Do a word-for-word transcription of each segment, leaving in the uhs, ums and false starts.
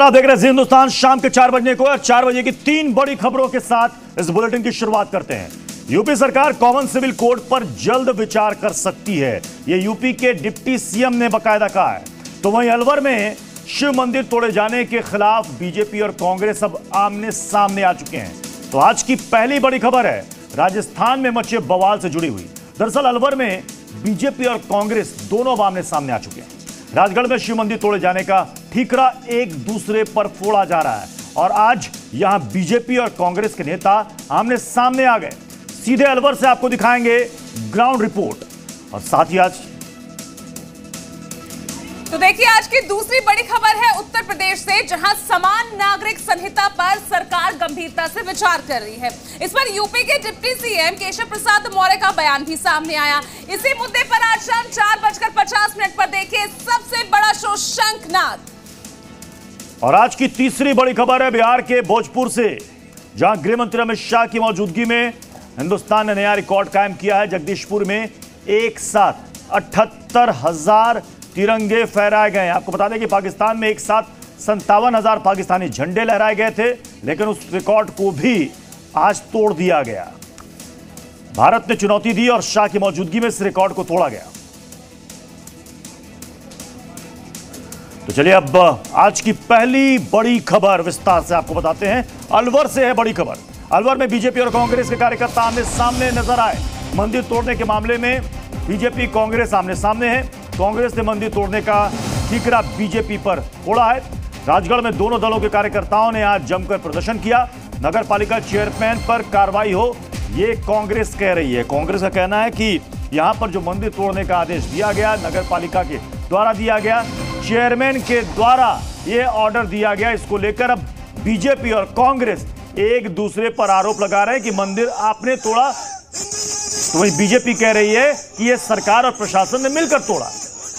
आप देख रहे हैं हिंदुस्तान शाम के चार बजने को और चार बजे की तीन बड़ी खबरों के साथ इस बुलेटिन की शुरुआत करते हैं। यूपी सरकार कॉमन सिविल कोड पर जल्द विचार कर सकती है, यह यूपी के डिप्टी सीएम ने बकायदा कहा है। तो वहीं अलवर में शिव मंदिर तोड़े जाने के खिलाफ बीजेपी और कांग्रेस अब आमने सामने आ चुके हैं। तो आज की पहली बड़ी खबर है राजस्थान में मचे बवाल से जुड़ी हुई। दरअसल अलवर में बीजेपी और कांग्रेस दोनों अब आमने सामने आ चुके हैं। राजगढ़ में शिव मंदिर तोड़े जाने का ठीकरा एक दूसरे पर फोड़ा जा रहा है और आज यहां बीजेपी और कांग्रेस के नेता आमने सामने आ गए। सीधे अलवर से आपको दिखाएंगे ग्राउंड रिपोर्ट और साथ ही आज तो देखिए आज की दूसरी बड़ी खबर है उत्तर प्रदेश से, जहां समान नागरिक संहिता पर सरकार गंभीरता से विचार कर रही है। इस पर यूपी के डिप्टी सीएम केशव प्रसाद मौर्य का बयान भी सामने आया। इसी मुद्दे पर आज शाम चार बजकर पचास मिनट पर देखिए सबसे बड़ा शो शंखनाद। और आज की तीसरी बड़ी खबर है बिहार के भोजपुर से, जहां गृह मंत्री अमित शाह की मौजूदगी में हिंदुस्तान ने नया रिकॉर्ड कायम किया है। जगदीशपुर में एक साथ अठहत्तर हजार तिरंगे फहराए गए। आपको बता दें कि पाकिस्तान में एक साथ संतावन हजार पाकिस्तानी झंडे लहराए गए थे, लेकिन उस रिकॉर्ड को भी आज तोड़ दिया गया। भारत ने चुनौती दी और शाह की मौजूदगी में इस रिकॉर्ड को तोड़ा गया। तो चलिए अब आज की पहली बड़ी खबर विस्तार से आपको बताते हैं। अलवर से है बड़ी खबर। अलवर में बीजेपी और कांग्रेस के कार्यकर्ता आमने सामने नजर आए। मंदिर तोड़ने के मामले में बीजेपी कांग्रेस आमने सामने है। कांग्रेस ने मंदिर तोड़ने का ठीकरा बीजेपी पर फोड़ा है। राजगढ़ में दोनों दलों के कार्यकर्ताओं ने आज जमकर प्रदर्शन किया। नगर पालिका चेयरमैन पर कार्रवाई हो, ये कांग्रेस कह रही है। कांग्रेस का कहना है कि यहां पर जो मंदिर तोड़ने का आदेश दिया गया, नगर पालिका के द्वारा दिया गया, चेयरमैन के द्वारा ये ऑर्डर दिया गया, इसको लेकर अब बीजेपी और कांग्रेस एक दूसरे पर आरोप लगा रहे हैं कि मंदिर आपने तोड़ा। तो वही बीजेपी कह रही है कि ये सरकार और प्रशासन ने मिलकर तोड़ा।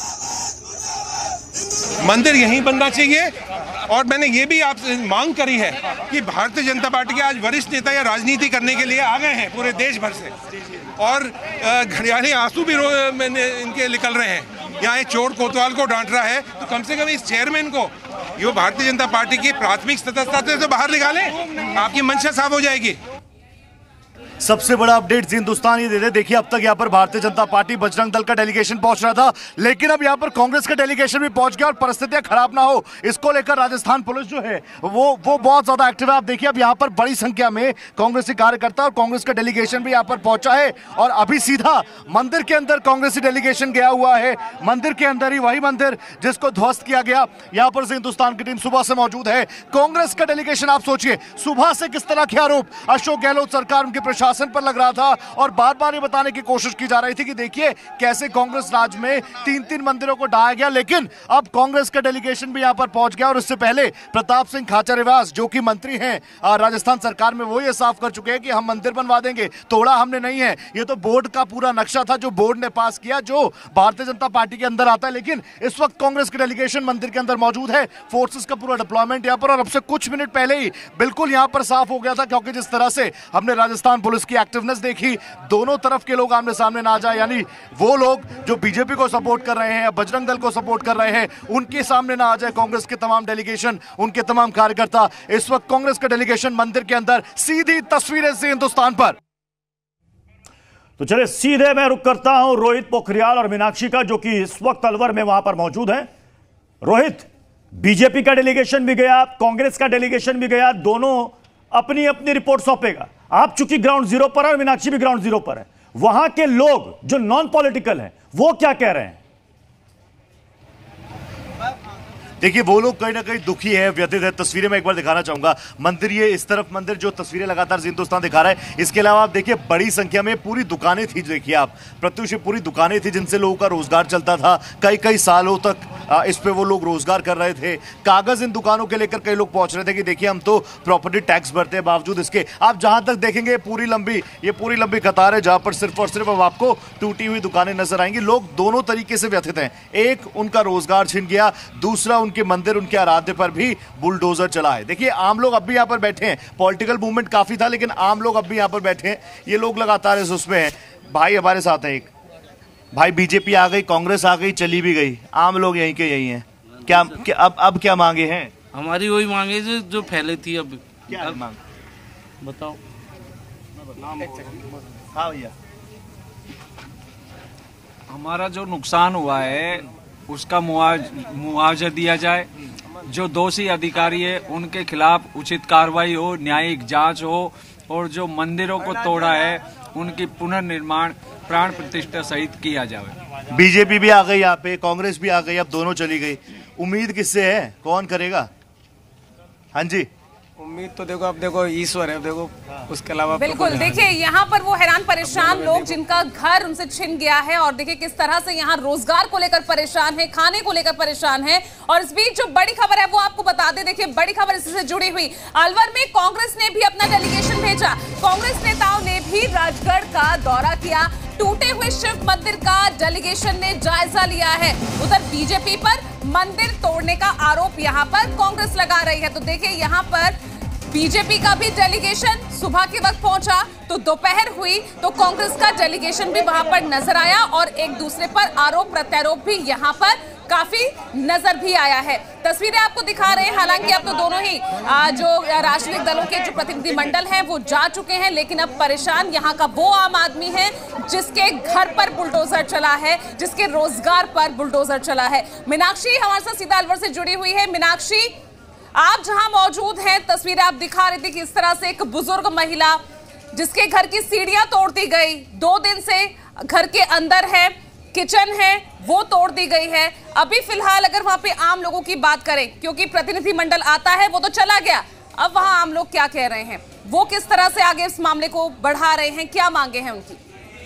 मंदिर यहीं बनना चाहिए और मैंने ये भी आपसे मांग करी है कि भारतीय जनता पार्टी के आज वरिष्ठ नेता या राजनीति करने के लिए आ गए हैं पूरे देश भर से, और घड़ियाली आंसू भी मैंने इनके निकल रहे हैं। यहाँ एक चोर कोतवाल को डांट रहा है, तो कम से कम इस चेयरमैन को ये भारतीय जनता पार्टी की प्राथमिक सदस्यता से तो बाहर निकालें, आपकी मंशा साफ हो जाएगी। सबसे बड़ा अपडेट हिंदुस्तान ये दे दे। देखिए अब तक यहाँ पर भारतीय जनता पार्टी बजरंग दल का डेलीगेशन पहुंच रहा था, लेकिन अब यहाँ पर कांग्रेस का डेलीगेशन भी पहुंच गया और परिस्थितियां खराब ना हो इसको लेकर राजस्थान पुलिस जो है वो वो बहुत ज्यादा एक्टिव है। आप देखिए अब यहाँ पर बड़ी संख्या में कांग्रेसी कार्यकर्ता और कांग्रेस का डेलीगेशन भी यहाँ पर पहुंचा है और अभी सीधा मंदिर के अंदर कांग्रेसी डेलीगेशन गया हुआ है। मंदिर के अंदर ही वही मंदिर जिसको ध्वस्त किया गया, यहाँ पर से हिंदुस्तान की टीम सुबह से मौजूद है। कांग्रेस का डेलीगेशन आप सोचिए सुबह से किस तरह के आरोप अशोक गहलोत सरकार उनके प्रशासन पर लग रहा था और बार बार ये बताने की कोशिश की जा रही थी कि देखिए कैसे कांग्रेस राज में तीन तीन मंदिरों को ढाया गया, लेकिन अब कांग्रेस का डेलीगेशन भी यहां पर पहुंच गया। और इससे पहले प्रताप सिंह खाचरियावास जो कि मंत्री हैं राजस्थान सरकार में, वो ये साफ कर चुके हैं कि हम मंदिर बनवा देंगे, तोड़ा हमने नहीं है। ये तो बोर्ड का पूरा नक्शा था जो बोर्ड ने पास किया, जो भारतीय जनता पार्टी के अंदर आता है। लेकिन इस वक्त कांग्रेस की डेलीगेशन मंदिर के अंदर मौजूद है, फोर्सेस का पूरा डिप्लॉयमेंट यहां पर, और अब से कुछ मिनट पहले ही बिल्कुल यहां पर साफ हो गया था, क्योंकि जिस तरह से हमने राजस्थान पुलिस की एक्टिवनेस देखी, दोनों तरफ के लोग आमने सामने ना आ जाए, यानी वो लोग जो बीजेपी को सपोर्ट कर रहे हैं, बजरंग दल को सपोर्ट कर रहे हैं, उनके सामने ना आ जाए कांग्रेस के तमाम डेलीगेशन, उनके तमाम कार्यकर्ता। इस वक्त कांग्रेस का डेलीगेशन मंदिर के अंदर, सीधी तस्वीरें से हिंदुस्तान पर। तो चलिए सीधे मैं रुक करता हूं रोहित पोखरियाल और मीनाक्षी का, जो कि इस वक्त अलवर में वहां पर मौजूद है। रोहित, बीजेपी का डेलीगेशन भी गया, कांग्रेस का डेलीगेशन भी गया, दोनों अपनी अपनी रिपोर्ट सौंपेगा। आप चूंकि ग्राउंड जीरो पर है और मीनाक्षी भी ग्राउंड जीरो पर है, वहां के लोग जो नॉन पॉलिटिकल हैं वो क्या कह रहे हैं? देखिए वो लोग कहीं ना कहीं दुखी है, व्यथित है। तस्वीरें मैं एक बार दिखाना चाहूंगा। मंदिर ये इस तरफ मंदिर जो तस्वीरें लगातार हिंदुस्तान दिखा रहा है, इसके अलावा आप देखिए बड़ी संख्या में पूरी दुकानें थी। देखिए आप प्रत्युष पूरी दुकानें थी जिनसे लोगों का रोजगार चलता था, कई कई सालों तक इस पे वो लोग रोजगार कर रहे थे। कागज इन दुकानों के लेकर कई लोग पहुंच रहे थे कि देखिए हम तो प्रॉपर्टी टैक्स भरते हैं, बावजूद इसके आप जहां तक देखेंगे पूरी लंबी ये पूरी लंबी कतार है, जहां पर सिर्फ और सिर्फ अब आपको टूटी हुई दुकानें नजर आएंगी। लोग दोनों तरीके से व्यथित हैं, एक उनका रोजगार छिन गया, दूसरा उनके मंदिर उनके आराध्य पर भी बुलडोजर चला है। देखिए आम लोग अब भी यहां पर बैठे हैं, पॉलिटिकल मूवमेंट काफी था लेकिन आम लोग अब भी यहां पर बैठे हैं। ये लोग लगातार इस उसमें हैं। भाई हमारे साथ हैं, एक भाई बीजेपी आ गई, कांग्रेस आ गई, चली भी गई, आम लोग यहीं के यहीं हैं। क्या, क्या अब अब क्या मांगे हैं? हमारी वही मांगे जो जो फैले थी। अब क्या मांग बताओ। हाँ भैया, हमारा जो नुकसान हुआ है उसका मुआवज मुआवजा दिया जाए। जो दोषी अधिकारी है उनके खिलाफ उचित कार्रवाई हो, न्यायिक जांच हो, और जो मंदिरों को तोड़ा है उनकी पुनर्निर्माण प्राण प्रतिष्ठा सहित किया जाए। बीजेपी भी आ गई यहाँ पे, कांग्रेस भी आ गई, अब दोनों चली गई। उम्मीद किससे है, कौन करेगा? हाँ जी, उम्मीद तो देखो, अब देखो ईश्वर है, देखो उसके अलावा बिल्कुल। देखिए यहाँ पर वो हैरान परेशान लोग जिनका घर उनसे छिन गया है, और देखिए किस तरह से यहाँ रोजगार को लेकर परेशान है, खाने को लेकर परेशान है। और इस बीच जो बड़ी खबर है वो आपको बता दें। देखिए बड़ी खबर इससे जुड़ी हुई, अलवर में कांग्रेस ने भी अपना डेलीगेशन भेजा। कांग्रेस नेताओं ने भी राजगढ़ का दौरा किया। टूटे हुए शिव मंदिर का डेलीगेशन ने जायजा लिया है। उधर बीजेपी पर मंदिर तोड़ने का आरोप यहाँ पर कांग्रेस लगा रही है। तो देखिए यहाँ पर बीजेपी का भी डेलीगेशन सुबह के वक्त पहुंचा, तो दोपहर हुई तो कांग्रेस का डेलीगेशन भी वहां पर नजर आया, और एक दूसरे पर आरोप प्रत्यारोप भी यहां पर काफी नजर भी आया है। तस्वीरें आपको दिखा रहे हैं। हालांकि अब तो दोनों ही आ, जो राजनीतिक दलों के जो प्रतिनिधिमंडल हैं वो जा चुके हैं, लेकिन अब परेशान यहाँ का वो आम आदमी है जिसके घर पर बुलडोजर चला है, जिसके रोजगार पर बुलडोजर चला है। मीनाक्षी हमारे साथ सीधा अलवर से जुड़ी हुई है। मीनाक्षी, आप जहां मौजूद हैं, तस्वीरें आप दिखा रही थी कि इस तरह से एक बुजुर्ग महिला जिसके घर की सीढ़ियां तोड़ दी गई, दो दिन से घर के अंदर है, किचन है, वो तोड़ दी गई है। अभी फिलहाल अगर वहां पे आम लोगों की बात करें, क्योंकि प्रतिनिधिमंडल आता है वो तो चला गया, अब वहां आम लोग क्या कह रहे हैं, वो किस तरह से आगे इस मामले को बढ़ा रहे हैं, क्या मांगे हैं उनकी?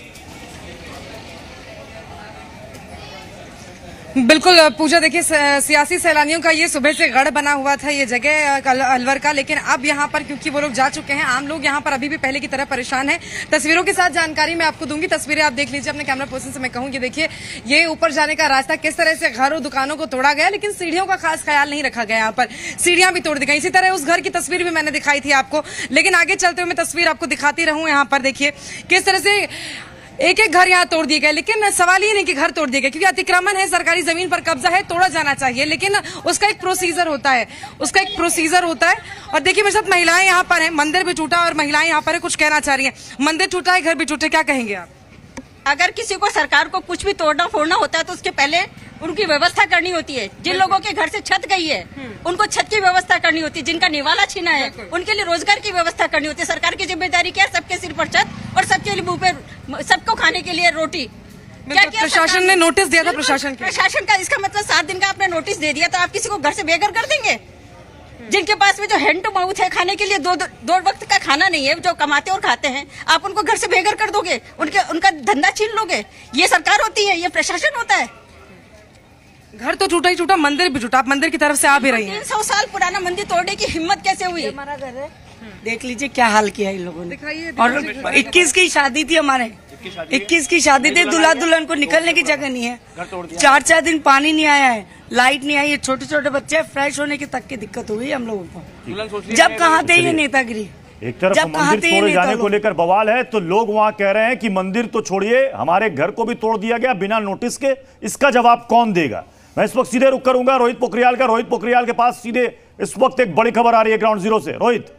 बिल्कुल पूजा, देखिए सियासी सैलानियों का ये सुबह से गढ़ बना हुआ था ये जगह अलवर का, लेकिन अब यहाँ पर क्योंकि वो लोग जा चुके हैं, आम लोग यहाँ पर अभी भी पहले की तरह परेशान हैं। तस्वीरों के साथ जानकारी मैं आपको दूंगी, तस्वीरें आप देख लीजिए अपने कैमरा पर्सन से मैं कहूँ। ये देखिए ये ऊपर जाने का रास्ता, किस तरह से घर और दुकानों को तोड़ा गया, लेकिन सीढ़ियों का खास ख्याल नहीं रखा गया। यहाँ पर सीढ़ियां भी तोड़ दी गई। इसी तरह उस घर की तस्वीर भी मैंने दिखाई थी आपको, लेकिन आगे चलते हुए मैं तस्वीर आपको दिखाती रहूं। यहाँ पर देखिए किस तरह से एक एक घर यहाँ तोड़ दिए गए, लेकिन सवाल ये नहीं कि घर तोड़ दिए गए, क्योंकि अतिक्रमण है, सरकारी जमीन पर कब्जा है, तोड़ा जाना चाहिए, लेकिन उसका एक प्रोसीजर होता है, उसका एक प्रोसीजर होता है। और देखिए मेरे साथ महिलाएं यहाँ पर हैं, मंदिर भी टूटा और महिलाएं यहाँ पर है, कुछ कहना चाह रही हैं। मंदिर टूटा है, घर भी टूटे, क्या कहेंगे आप? अगर किसी को सरकार को कुछ भी तोड़ना फोड़ना होता है तो उसके पहले उनकी व्यवस्था करनी होती है। जिन लोगों के घर से छत गई है उनको छत की व्यवस्था करनी होती है, जिनका निवाला छीना है उनके लिए रोजगार की व्यवस्था करनी होती है। सरकार की जिम्मेदारी क्या है? सबके सिर पर छत और सबके लिए मुंह पे, सबको खाने के लिए रोटी। क्या क्या प्रशासन ने नोटिस दिया था? प्रशासन प्रशासन का इसका मतलब सात दिन का आपने नोटिस दे दिया, तो आप किसी को घर से बेघर कर देंगे? जिनके पास में जो हैंड टू माउथ है, खाने के लिए दो दो, दो वक्त का खाना नहीं है, जो कमाते और खाते हैं, आप उनको घर से बेघर कर दोगे, उनके उनका धंधा छीन लोगे? ये सरकार होती है? ये प्रशासन होता है? घर तो टूटा ही टूटा, मंदिर भी टूटा, आप मंदिर की तरफ से आ भी रही हैं। तीन सौ साल पुराना मंदिर तोड़ने की हिम्मत कैसे हुई? हमारा घर है, देख लीजिए क्या हाल किया इन लोगों ने। और इक्कीस की शादी थी हमारे, इक्कीस की शादी थी, दूल्हा दुल्हन को निकलने की जगह नहीं है, चार चार दिन पानी नहीं आया है, लाइट नहीं आई है, छोटे छोटे बच्चे फ्रेश होने की तक की दिक्कत हुई हम लोगों को। जब कहाँ थे ये नेतागिरी? एक तरफ मंदिर तोड़े जाने को लेकर बवाल है, तो लोग वहां कह रहे हैं कि मंदिर तो छोड़िए, हमारे घर को भी तोड़ दिया गया बिना नोटिस के, इसका जवाब कौन देगा? मैं इस वक्त सीधे रुक करूंगा रोहित पोखरियाल का। रोहित पोखरियाल के पास सीधे इस वक्त एक बड़ी खबर आ रही है ग्राउंड जीरो से। रोहित।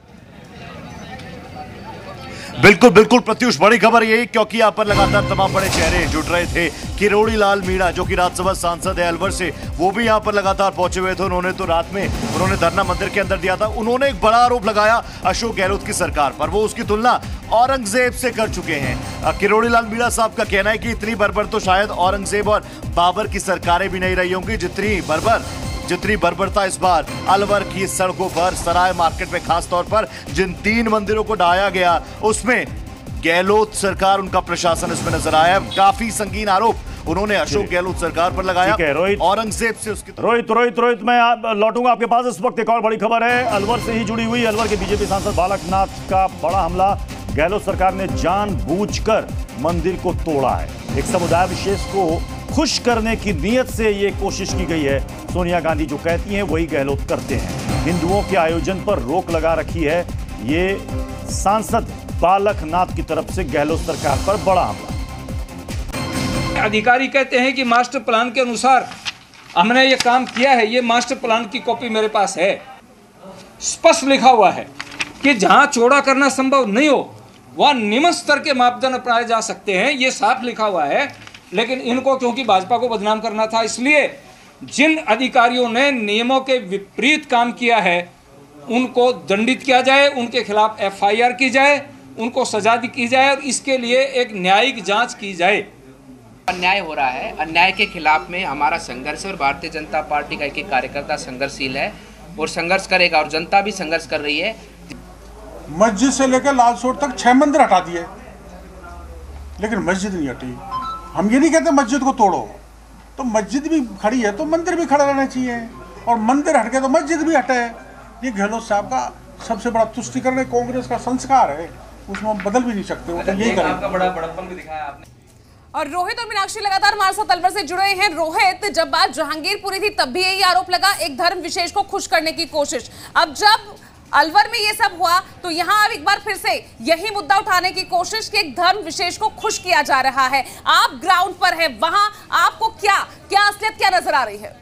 बिल्कुल बिल्कुल प्रत्युष, बड़ी खबर यही, क्योंकि यहाँ पर लगातार तमाम बड़े चेहरे जुट रहे थे। किरोड़ी लाल मीणा जो कि राज्यसभा सांसद है अलवर से, वो भी यहाँ पर लगातार पहुंचे हुए थे। उन्होंने तो रात में उन्होंने धरना मंदिर के अंदर दिया था। उन्होंने एक बड़ा आरोप लगाया अशोक गहलोत की सरकार पर, वो उसकी तुलना औरंगजेब से कर चुके हैं। किरोड़ी लाल मीणा साहब का कहना है कि इतनी बर्बर तो शायद औरंगजेब और बाबर की सरकारें भी नहीं रही होंगी जितनी बर्बर जितनी बर्बरता इस बार अलवर की सड़कों पर, सराय मार्केट में खास तौर पर जिन तीन मंदिरों को ढाया गया, उसमें गहलोत सरकार, उनका प्रशासन इसमें नजर आया। काफी संगीन आरोप उन्होंने अशोक गहलोत सरकार पर लगाया, औरंगजेब से उसकी रोहित रोहित रोहित मैं लौटूंगा आपके पास। इस वक्त एक और बड़ी खबर है अलवर से ही जुड़ी हुई। अलवर के बीजेपी सांसद बालकनाथ का बड़ा हमला, गहलोत सरकार ने जानबूझकर मंदिर को तोड़ा है। एक समुदाय विशेष को खुश करने की नीयत से ये कोशिश की गई है। सोनिया गांधी जो कहती हैं वही गहलोत करते हैं। हिंदुओं के आयोजन पर रोक लगा रखी है, ये सांसद बालकनाथ की तरफ से गहलोत सरकार पर बड़ा हमला। अधिकारी कहते हैं कि मास्टर प्लान के अनुसार हमने ये काम किया है। ये मास्टर प्लान की कॉपी मेरे पास है, स्पष्ट लिखा हुआ है कि जहां चौड़ा करना संभव नहीं हो वहां निम्न स्तर के मापदंड अपनाए जा सकते हैं। ये साफ लिखा हुआ है। लेकिन इनको क्योंकि भाजपा को बदनाम करना था, इसलिए जिन अधिकारियों ने नियमों के विपरीत काम किया है उनको दंडित किया जाए, उनके खिलाफ एफ आई आर की जाए, उनको सजा की जाए और इसके लिए एक न्यायिक जांच की जाए। अन्याय हो रहा है, अन्याय के खिलाफ में हमारा संघर्ष और भारतीय जनता पार्टी का एक एक कार्यकर्ता संघर्षशील है और संघर्ष करेगा और जनता भी संघर्ष कर रही है। मस्जिद से लेकर लाल सोट तक छह मंदिर हटा दिए, लेकिन मस्जिद नहीं हटी। हम ये नहीं कहते मस्जिद को तोड़ो, तो मस्जिद भी खड़ी है तो मंदिर भी खड़ा रहना चाहिए, और मंदिर हट गया तो मस्जिद भी हटे। ये गहलोत साहब का सबसे बड़ा तुष्टिकरण कांग्रेस का संस्कार है, उसमें हम बदल भी नहीं सकते। वो तो यही करें। आपका बड़ा बड़प्पन भी दिखाया आपने। और रोहित और मीनाक्षी लगातार हमारे साथ अलवर से जुड़े हैं। रोहित, जब बात जहांगीरपुरी थी तब भी यही आरोप लगा, एक धर्म विशेष को खुश करने की कोशिश। अब जब अलवर में ये सब हुआ तो यहां अब एक बार फिर से यही मुद्दा उठाने की कोशिश कि एक धर्म विशेष को खुश किया जा रहा है। आप ग्राउंड पर हैं, वहां आपको क्या क्या असलियत क्या नजर आ रही है?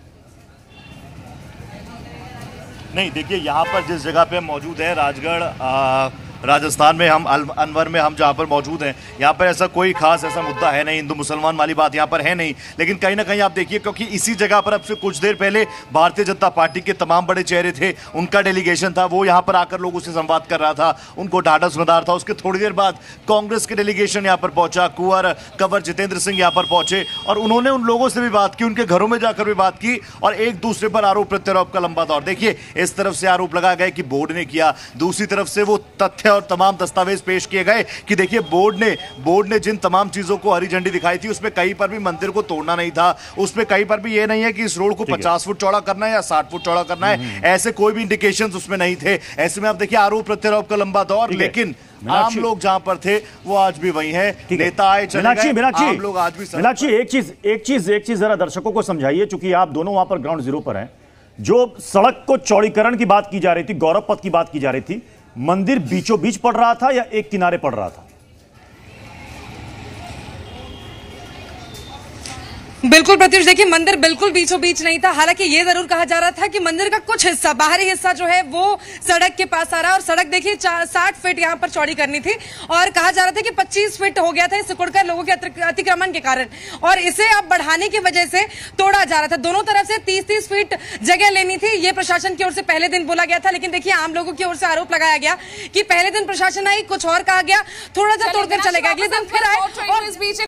नहीं, देखिए यहाँ पर जिस जगह पे मौजूद है राजगढ़ आ, राजस्थान में, हम अलवर में हम जहाँ पर मौजूद हैं, यहाँ पर ऐसा कोई खास ऐसा मुद्दा है नहीं, हिंदू मुसलमान वाली बात यहाँ पर है नहीं। लेकिन कहीं ना कहीं आप देखिए, क्योंकि इसी जगह पर अब से कुछ देर पहले भारतीय जनता पार्टी के तमाम बड़े चेहरे थे, उनका डेलीगेशन था, वो यहाँ पर आकर लोगों से संवाद कर रहा था, उनको ढाढ़स बंधा था। उसके थोड़ी देर बाद कांग्रेस के डेलीगेशन यहाँ पर पहुंचा, कुंवर कंवर जितेंद्र सिंह यहाँ पर पहुंचे और उन्होंने उन लोगों से भी बात की, उनके घरों में जाकर भी बात की और एक दूसरे पर आरोप प्रत्यारोप का लंबा दौर। देखिए, इस तरफ से आरोप लगाया गया कि बोर्ड ने किया, दूसरी तरफ से वो तथ्य और तमाम दस्तावेज पेश किए गए कि देखिए बोर्ड ने बोर्ड ने जिन तमाम चीजों को हरी झंडी दिखाई थी उसमें कहीं पर भी मंदिर को तोड़ना नहीं था, उसमें कहीं पर भी ये नहीं है कि इस रोड को पचास फुट चौड़ा करना है या साठ फुट चौड़ा करना है, ऐसे कोई भी इंडिकेशंस उसमें नहीं थे। ऐसे में आप देखिए आरोप प्रत्यारोप का लंबा दौर, लेकिन आम लोग जहां पर थे वो आज भी वही हैं, नेता आए चले गए, आम लोग आज भी। मीनाक्षी, एक चीज एक चीज एक चीज जरा दर्शकों को समझाइए, चूंकि आप दोनों वहां पर ग्राउंड जीरो पर हैं। जो सड़क को चौड़ीकरण की बात की जा रही थी, गौरव पथ की बात की जा रही थी, मंदिर बीचों बीच पड़ रहा था या एक किनारे पड़ रहा था? बिल्कुल प्रत्युष, देखिए मंदिर बिल्कुल बीचों बीच नहीं था। हालांकि ये जरूर कहा जा रहा था कि मंदिर का कुछ हिस्सा, बाहरी हिस्सा जो है वो सड़क के पास आ रहा है और सड़क देखिए साठ फीट यहाँ पर चौड़ी करनी थी और कहा जा रहा था कि पच्चीस फीट हो गया था सिकुड़कर लोगों के अतिक्रमण के कारण, और इसे अब बढ़ाने की वजह से तोड़ा जा रहा था। दोनों तरफ से तीस तीस फीट जगह लेनी थी, ये प्रशासन की ओर से पहले दिन बोला गया था। लेकिन देखिए आम लोगों की ओर से आरोप लगाया गया कि पहले दिन प्रशासन आई, कुछ और कहा गया, थोड़ा सा तोड़कर चले गए, अगले दिन फिर आए और इस बीच